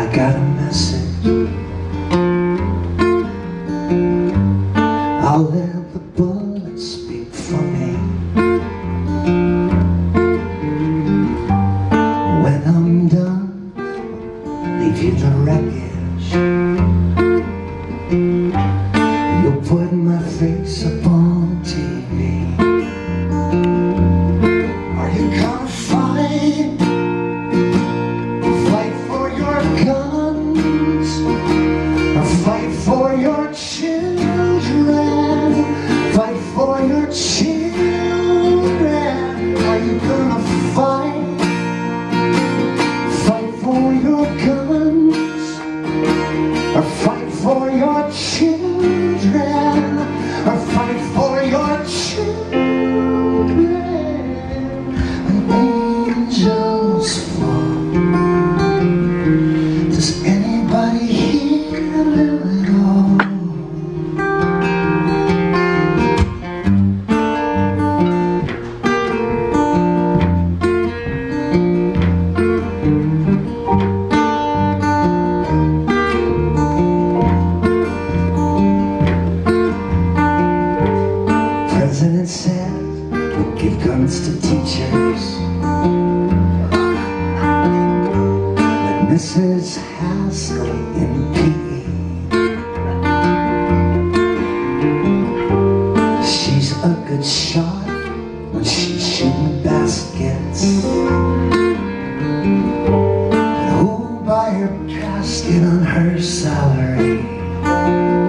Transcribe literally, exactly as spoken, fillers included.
got a message. I'll let the bullets speak for me. When I'm done, leave you the wreckage. You'll put my face up on T V. Are you gonna fight? Fight for your guns, or fight for your children? Fight for your children. Are you gonna fight? Fight for your guns, or fight for your children? Or fight for your children? When angels fall, does anybody here live at all? The president said we'll give guns to teachers, but Missus Haskell in P E, she's a good shot when she's shooting baskets. But who'll buy her casket on her salary?